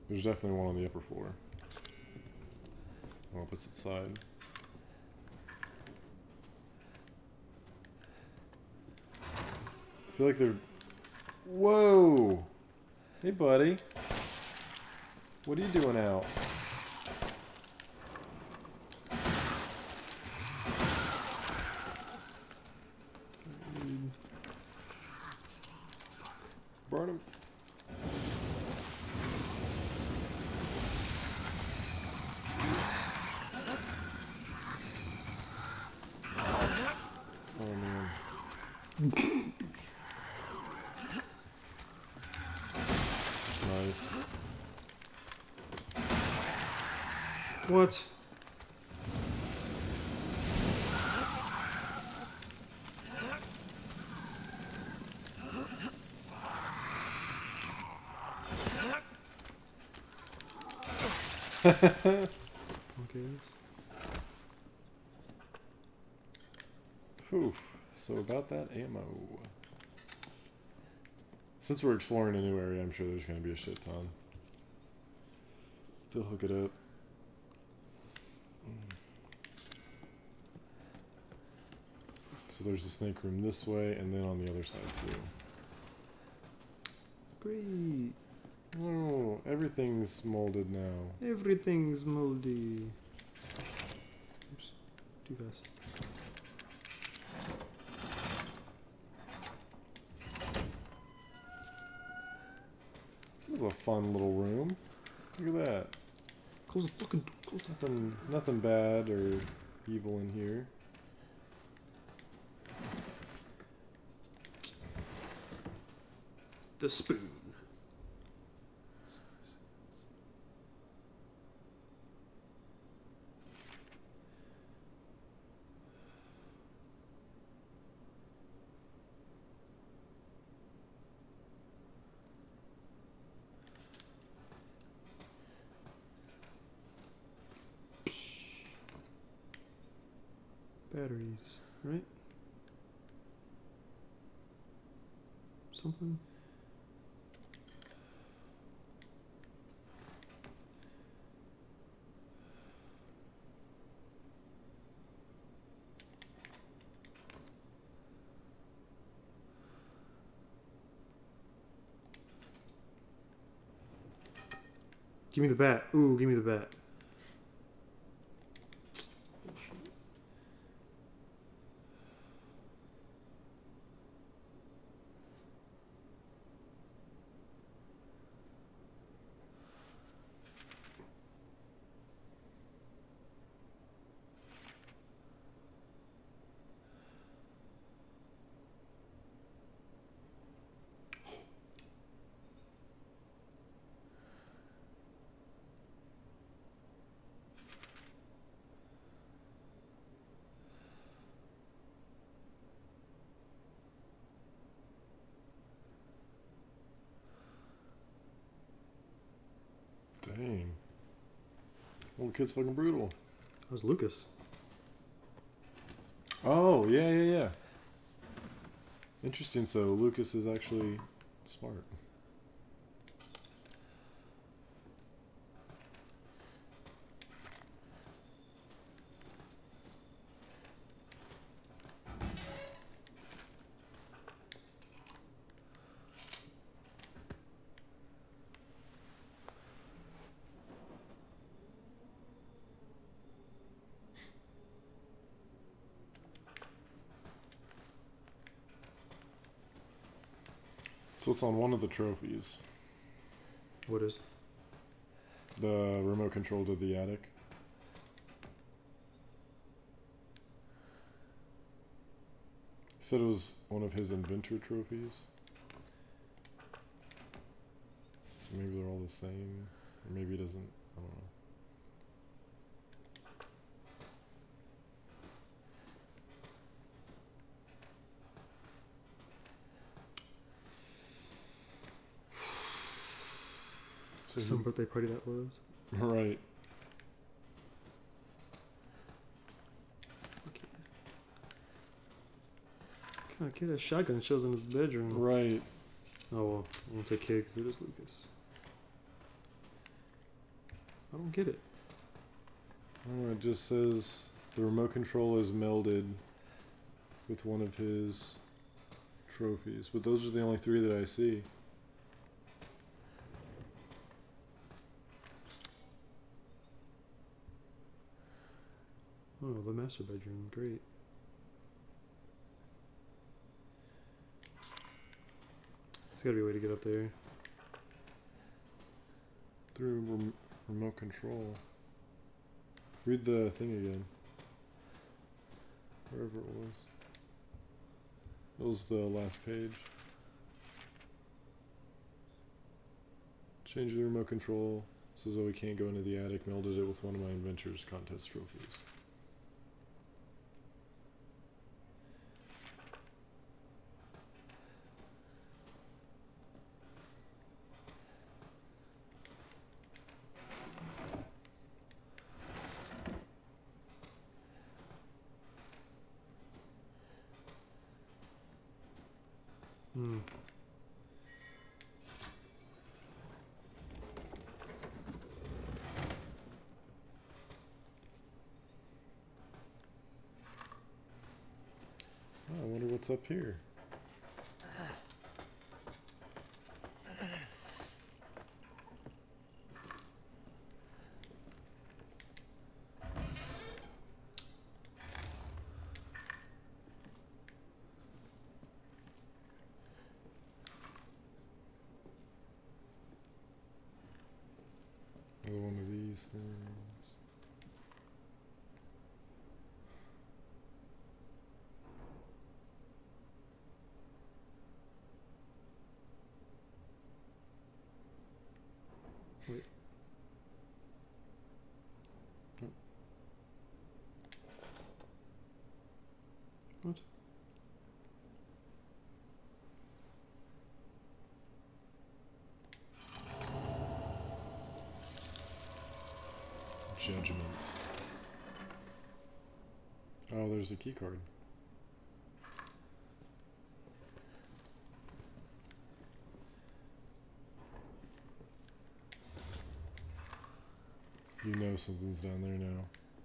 There's definitely one on the upper floor. On opposite side. I feel like they're... Whoa! Hey, buddy. What are you doing out? Burn him. Oh, man. Nice. What? Okay. Whew. So about that ammo. Since we're exploring a new area, I'm sure there's going to be a shit ton. To hook it up. So there's the snake room this way, and then on the other side too. Great. Oh, everything's molded now. Everything's moldy. Oops. Too fast. This is a fun little room. Look at that. Close the fucking door. Nothing bad or evil in here. The spoon. Batteries, right? Something? Give me the bat. Ooh, give me the bat. Dang. Little kid's fucking brutal. That was Lucas. Oh, yeah. Interesting, so Lucas is actually smart. So it's on one of the trophies. What is? The remote control to the attic. He said it was one of his inventor trophies. Maybe they're all the same. Or maybe it doesn't. I don't know. So Some birthday party that was. Right. Okay. What kind of kid has shotgun shells in his bedroom? Right. Oh well, I won't take care because it is Lucas. I don't get it. Oh, it just says the remote control is melded with one of his trophies, but those are the only 3 that I see. Oh, the master bedroom. Great. There's gotta be a way to get up there. Through remote control. Read the thing again. Wherever it was. That was the last page. Change the remote control. Says that we can't go into the attic. Melded it with one of my Adventures contest trophies. Hmm. Oh, I wonder what's up here. Another one of these things. Wait. Oh. What? Judgment. Oh, there's a key card. You know something's down there now.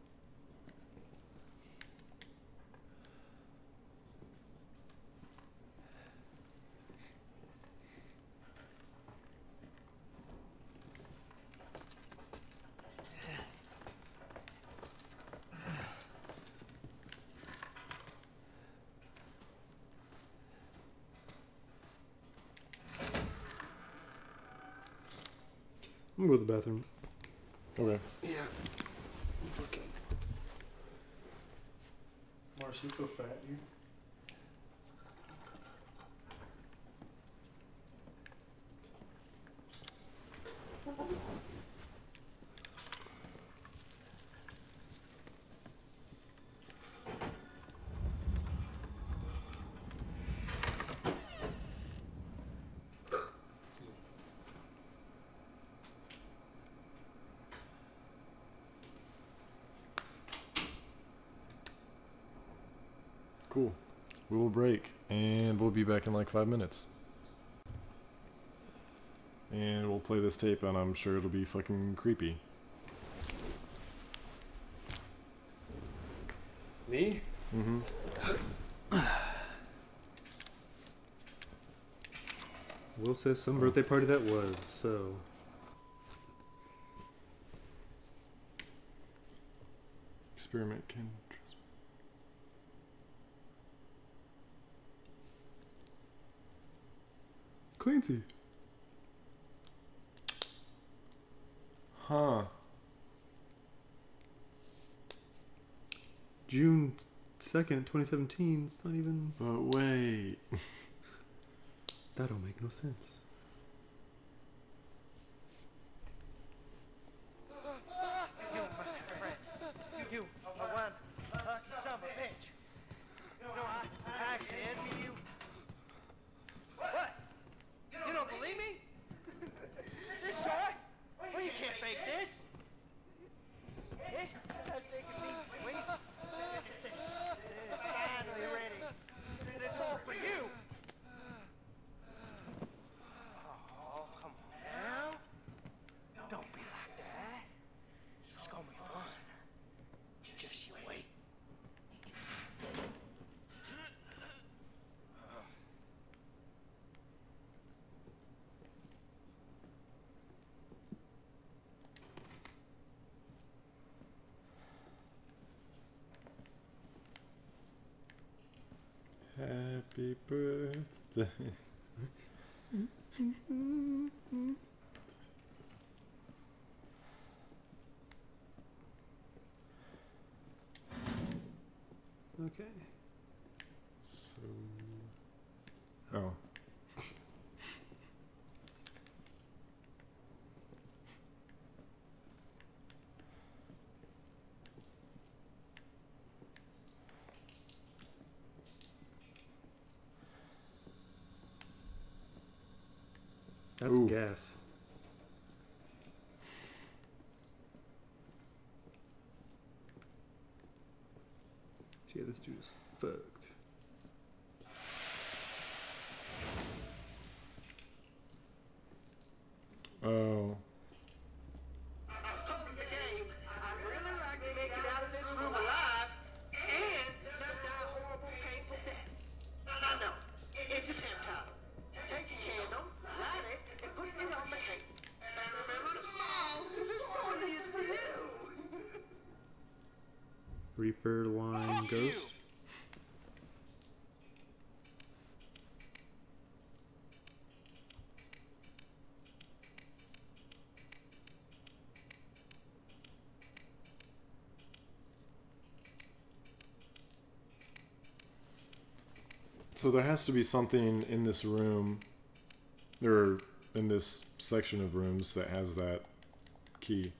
I'm gonna go to the bathroom. Okay. Yeah. Fucking. Marsh, you look so fat, dude. Cool. We will break, and we'll be back in like 5 minutes. And we'll play this tape, and I'm sure it'll be fucking creepy. Me? Mm-hmm. Will says some birthday party that was, so. Experiment can... Clancy. Huh. June 2nd, 2017. It's not even. But wait. That don't make no sense. You are one lucky son of a bitch. You know, I actually envy you. What? You don't believe me? This joy? Well, you can't fake this. I'm taking me. Wait. It's finally ready. And it's all for you. Okay. So. Oh. That's Ooh. gas. Yeah, this dude is fucked. Oh. I've told the game, I'd really like to make it out of this room alive and not die a horrible, painful death. I know, it's a temptation. Take a candle, light it, and put it on the table. And remember to smile, this story is for you. Reaper, line, ghost. So there has to be something in this room, or in this section of rooms, that has that key.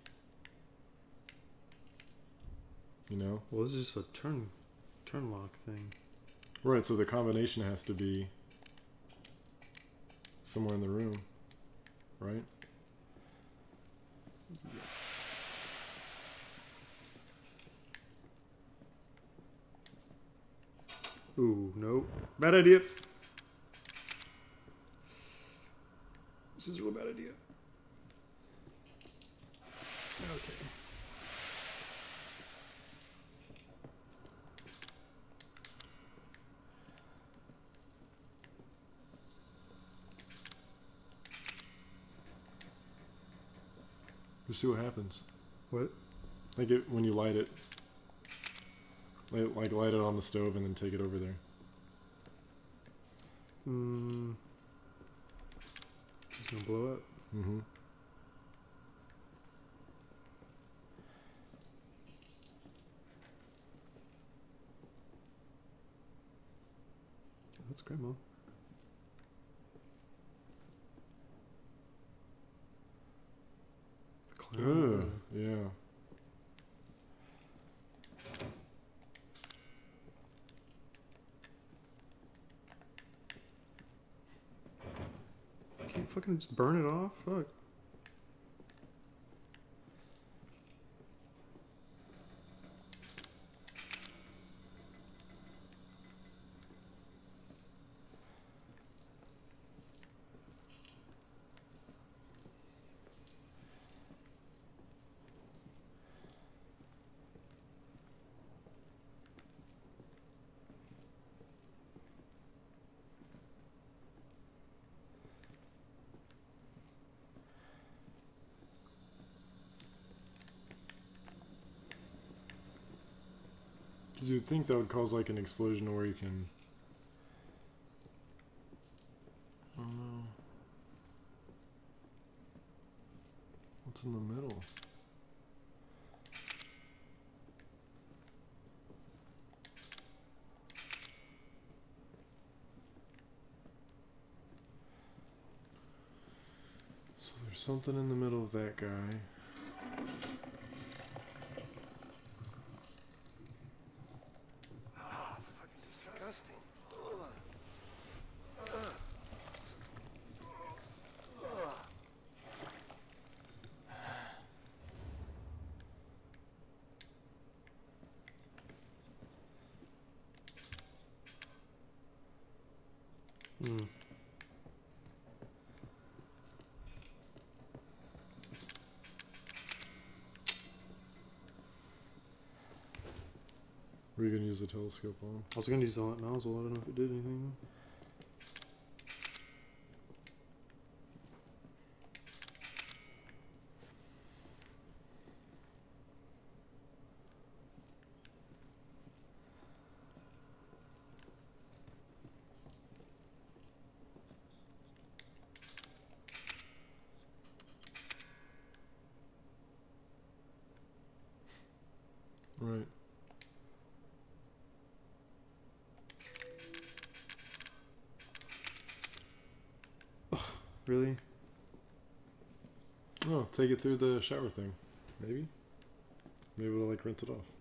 You know? Well, this is just a turn lock thing. Right, so the combination has to be somewhere in the room, right? Ooh, nope. Bad idea. This is a real bad idea. Okay. Just see what happens. What? Like it when you light it. Like light it on the stove and then take it over there. It's gonna blow up. Mm-hmm. That's grandma. The clown. Ugh, yeah. Can't fucking just burn it off? Fuck. Because you'd think that would cause like an explosion where you can. I don't know. What's in the middle? So there's something in the middle of that guy. Disgusting. Hmm. Were you gonna use the telescope on? I was gonna use all that nozzle. I don't know if it did anything. Really? Oh, take it through the shower thing. Maybe? Maybe it'll like rinse it off.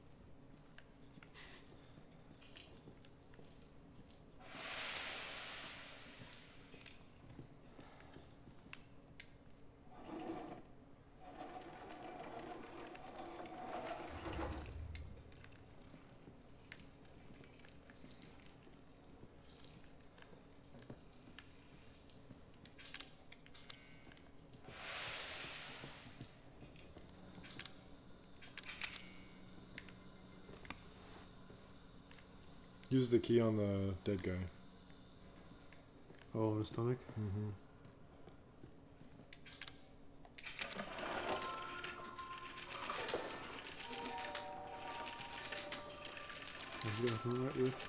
Use the key on the dead guy. Oh, on his stomach? Mm-hmm. He's got nothing on that roof.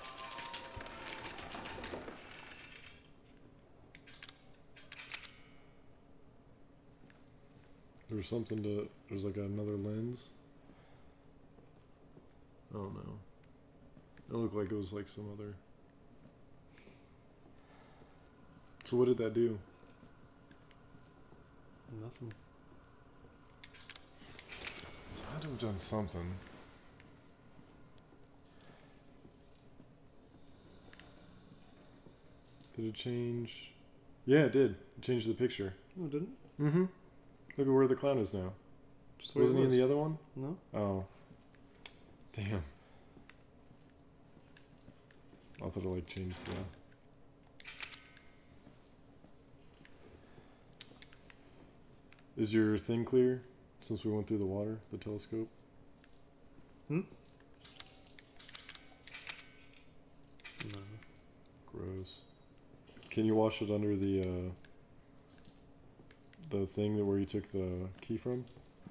There's something to... There's like another lens. Oh no. It looked like it was like some other... So what did that do? Nothing. So I had to have done something. Did it change? Yeah, it did. It changed the picture. No, it didn't. Mm-hmm. Look at where the clown is now. Just the way it Wasn't he in was. the other one? No? Oh. Damn. I thought it like changed the... Is your thing clear? Since we went through the water, the telescope? Hmm? No. Gross. Can you wash it under the thing that where you took the key from?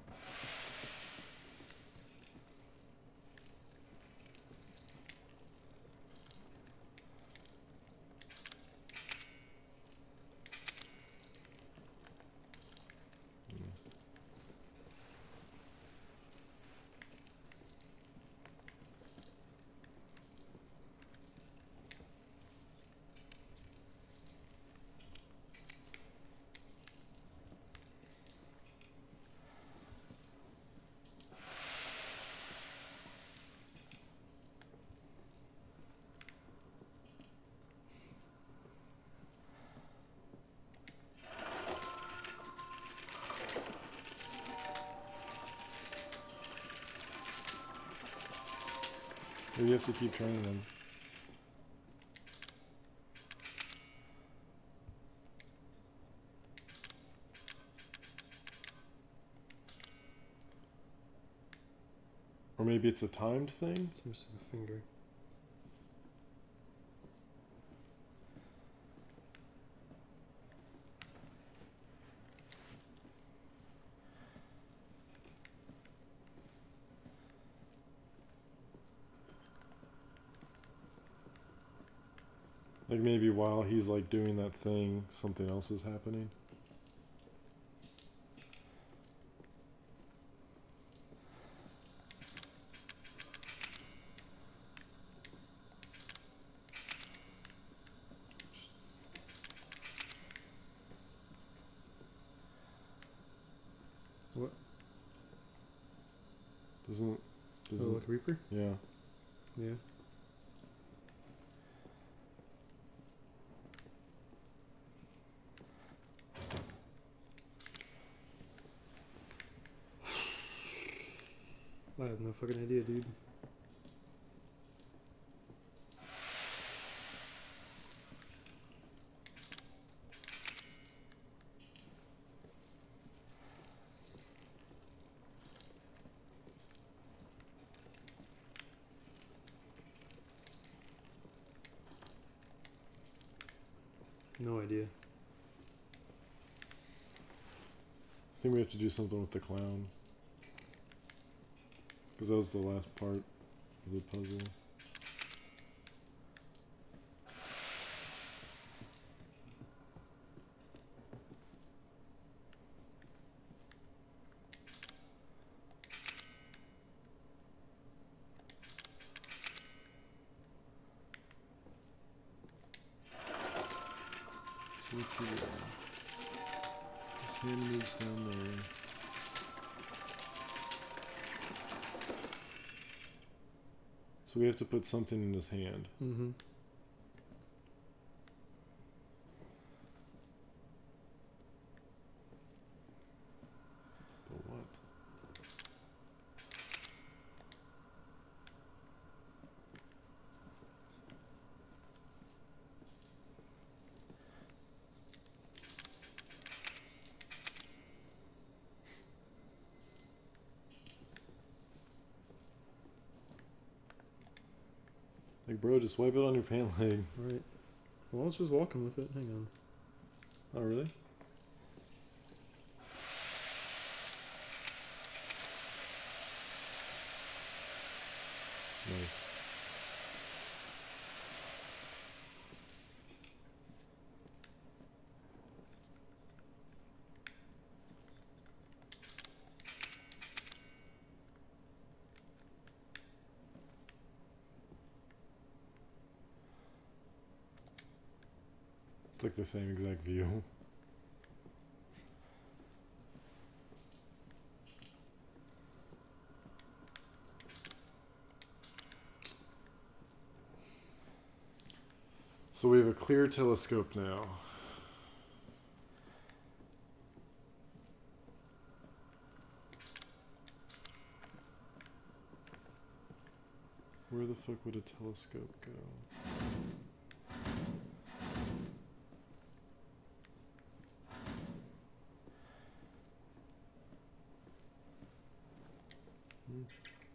Maybe you have to keep trying them. Or maybe it's a timed thing? It's missing a finger. Like maybe while he's like doing that thing, something else is happening. What? Doesn't Oh, like Reaper? yeah. Yeah. I have no fucking idea, dude. No idea. I think we have to do something with the clown. Because that was the last part of the puzzle. So let's see. hand moves down there. So we have to put something in his hand. Mm-hmm. But what? Like, bro, just wipe it on your pant leg. Right. Well, I was just walking with it. Hang on. Oh, really? Nice. It's like the same exact view. So we have a clear telescope now. Where the fuck would a telescope go? Hmm.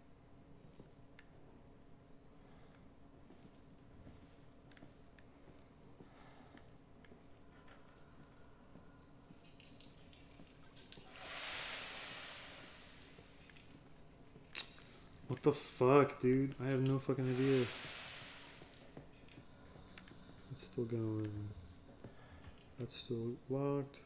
What the fuck, dude? I have no fucking idea. It's still going. That's still locked.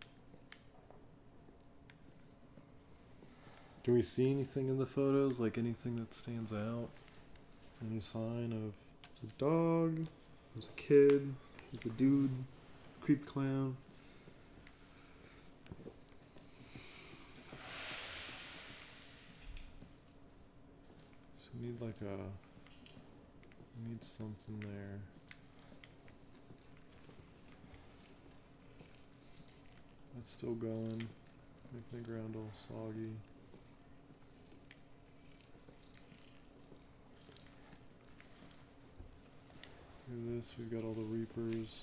Can we see anything in the photos? Like anything that stands out? Any sign of... There's a dog. There's a kid. There's a dude. Creep clown. So we need like a... We need something there. That's still going. Making the ground all soggy. Look at this, we've got all the Reapers.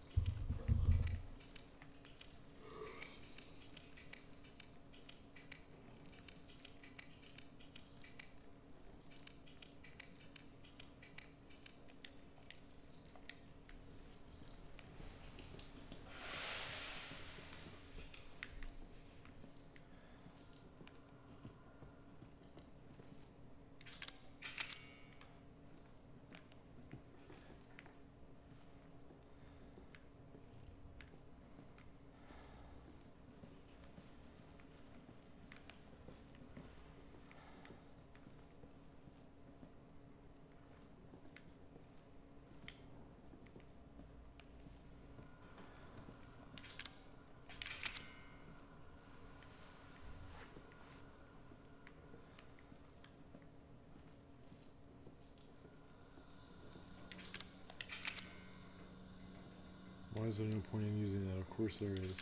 Why is there no point in using that? Of course there is.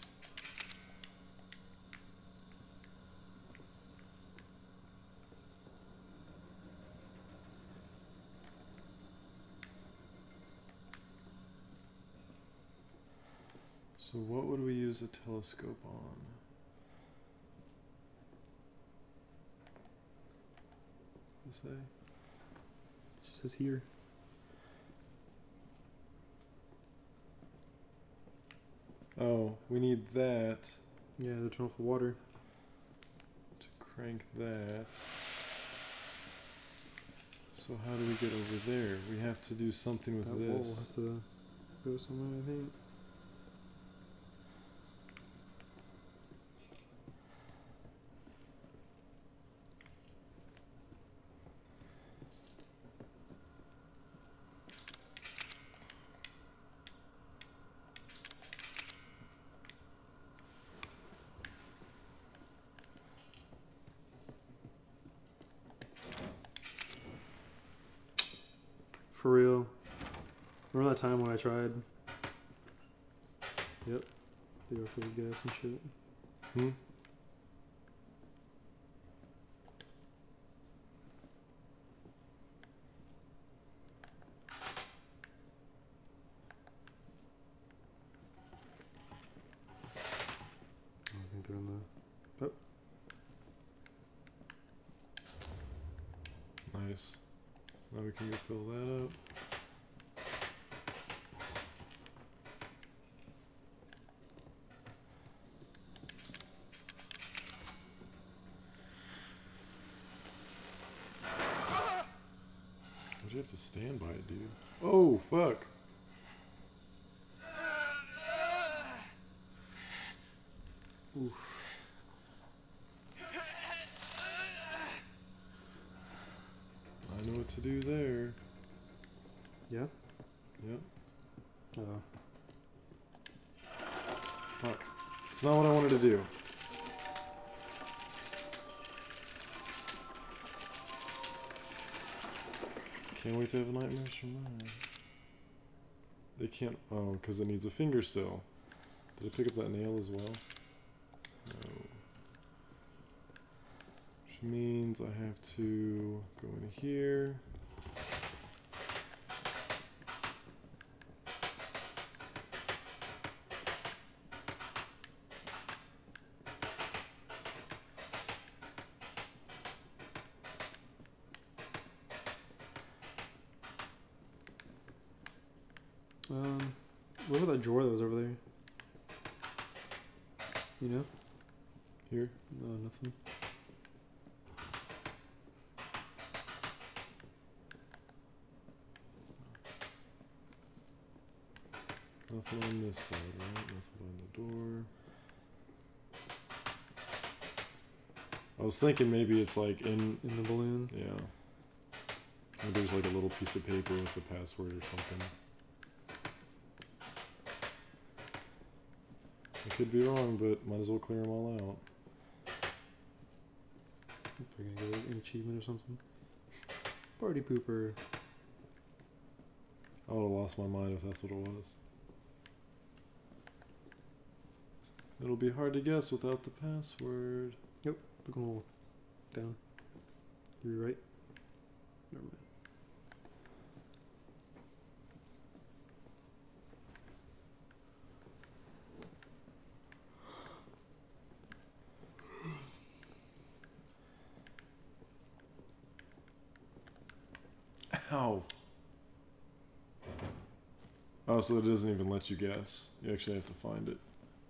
So what would we use a telescope on? Does it say? It says here. Oh, we need that Yeah, the tunnel for water. to crank that. So how do we get over there? We have to do something with That wall this. has to go somewhere, I think. Remember that time when I tried? Yep. They were full of gas and shit. Hmm? I think they're in the... Nice. So now we can go fill that up. Why'd you have to stand by it, dude? Oh, fuck. Oof. I know what to do there. Yeah? Yep. Oh. Fuck. It's not what I wanted to do. Can't wait to have nightmares from that. They can't... Oh, because it needs a finger still. Did I pick up that nail as well? No. Which means I have to go in here. What about that drawer that was over there? You know? Here. No, nothing. Nothing on this side, right? Nothing on the door. I was thinking maybe it's like in In the balloon? yeah. Maybe there's like a little piece of paper with the password or something. I could be wrong, but might as well clear them all out. We're gonna get an achievement or something. Party pooper. I would have lost my mind if that's what it was. It'll be hard to guess without the password. Look a little down. You're right. Never mind. Ow. Oh, so it doesn't even let you guess. You actually have to find it.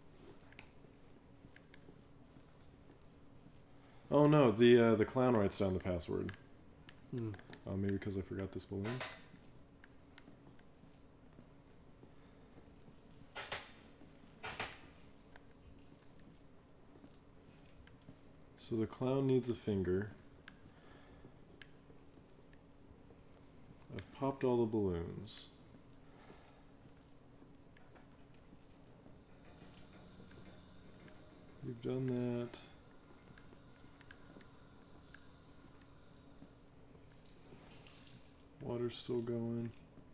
Oh no, the clown writes down the password. Hmm. Maybe because I forgot this balloon. So the clown needs a finger. I've popped all the balloons. We've done that. Water's still going.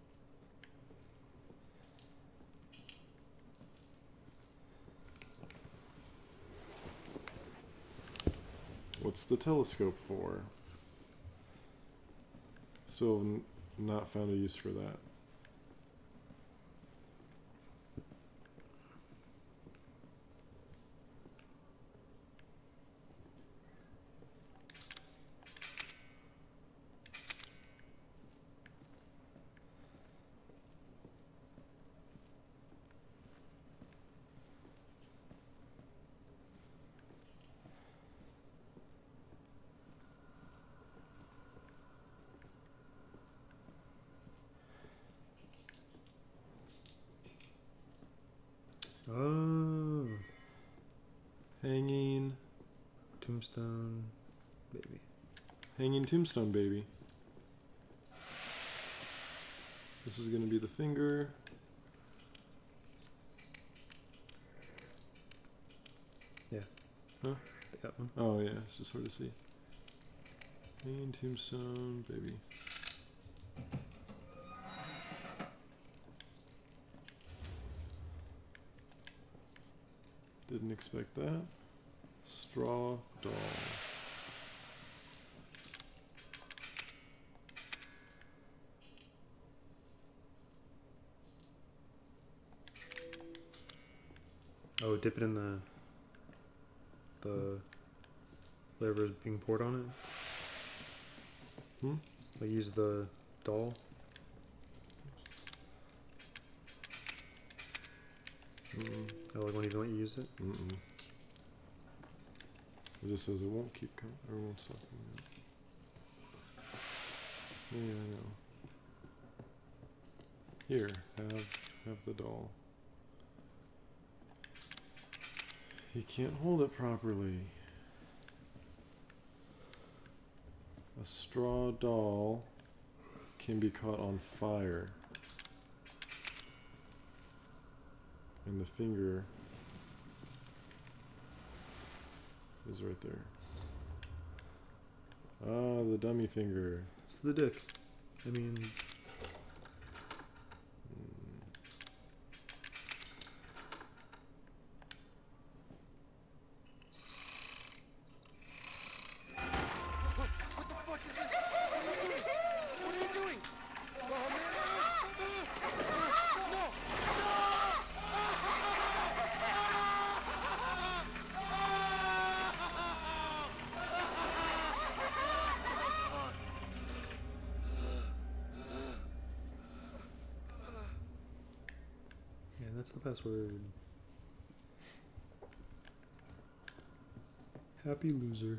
What's the telescope for? Still not found a use for that. Oh. Hanging Tombstone. Baby. Hanging tombstone baby. This is gonna be the finger. Yeah. Huh? That one. Oh yeah, it's just hard to see. Hanging tombstone baby. Didn't expect that. Straw doll. Oh, dip it in the whatever is being poured on it. Hmm? Like use the doll. Oh, like won't even let you use it. It just says it won't keep coming, or won't stop coming. Yeah, I know. Here, have the doll. He can't hold it properly. A straw doll can be caught on fire. And the finger is right there. Ah, the dummy finger. It's the dick. I mean, What the fuck is this? What are you doing? Oh, man. No! yeah, that's the password. Happy loser.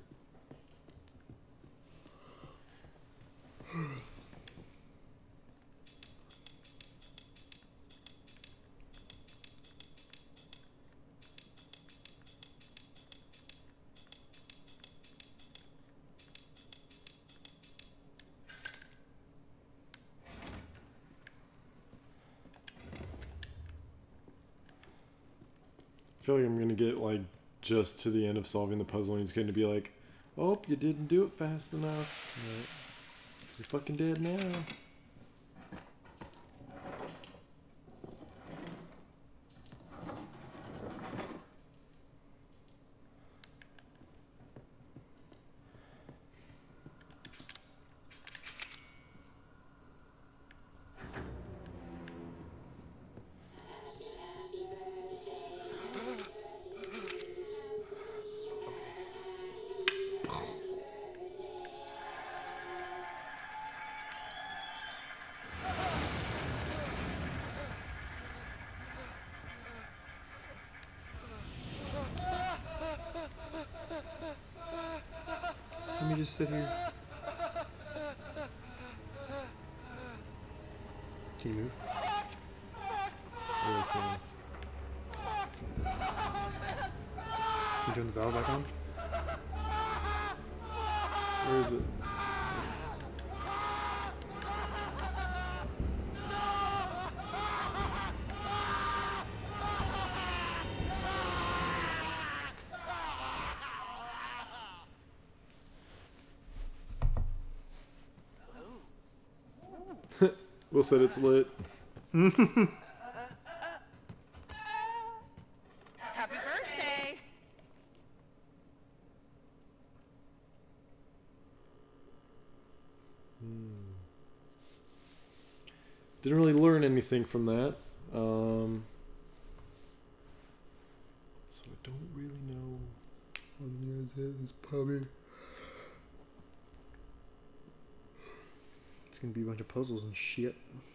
I feel like I'm gonna get like just to the end of solving the puzzle and he's gonna be like, oh, you didn't do it fast enough. Right. You're fucking dead now. Let me just sit here. Can you move? Yeah, okay. You turn the valve back on? Where is it? Will said it's lit. Happy birthday! Didn't really learn anything from that. So I don't really know. All the news is probably. It's gonna be a bunch of puzzles and shit.